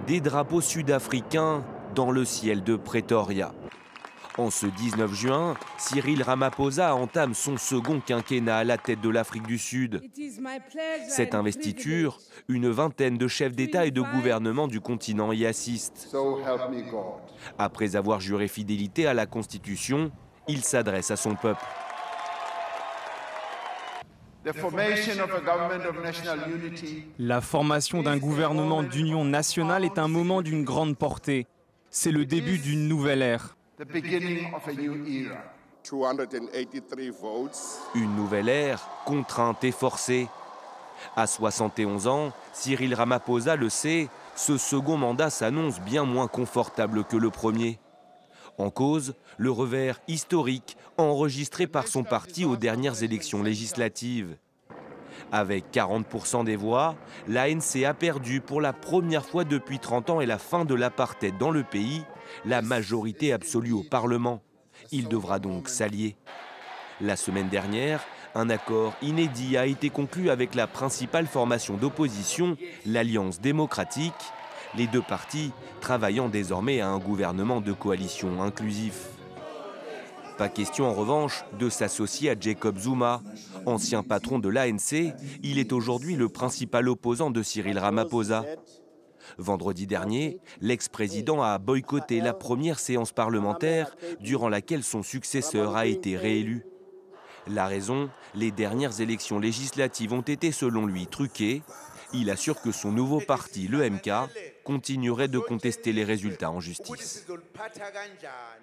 des drapeaux sud-africains dans le ciel de Pretoria. En ce 19 juin, Cyril Ramaphosa entame son second quinquennat à la tête de l'Afrique du Sud. Cette investiture, une vingtaine de chefs d'État et de gouvernement du continent y assistent. Après avoir juré fidélité à la Constitution, il s'adresse à son peuple. La formation d'un gouvernement d'union nationale est un moment d'une grande portée. C'est le début d'une nouvelle ère. Une nouvelle ère, contrainte et forcée. À 71 ans, Cyril Ramaphosa le sait, ce second mandat s'annonce bien moins confortable que le premier. En cause, le revers historique enregistré par son parti aux dernières élections législatives. Avec 40% des voix, l'ANC a perdu pour la première fois depuis 30 ans et la fin de l'apartheid dans le pays, la majorité absolue au Parlement. Il devra donc s'allier. La semaine dernière, un accord inédit a été conclu avec la principale formation d'opposition, l'Alliance démocratique, les deux partis travaillant désormais à un gouvernement de coalition inclusif. Pas question en revanche de s'associer à Jacob Zuma. Ancien patron de l'ANC, il est aujourd'hui le principal opposant de Cyril Ramaphosa. Vendredi dernier, l'ex-président a boycotté la première séance parlementaire durant laquelle son successeur a été réélu. La raison, les dernières élections législatives ont été selon lui truquées. Il assure que son nouveau parti, le MK, continuerait de contester les résultats en justice.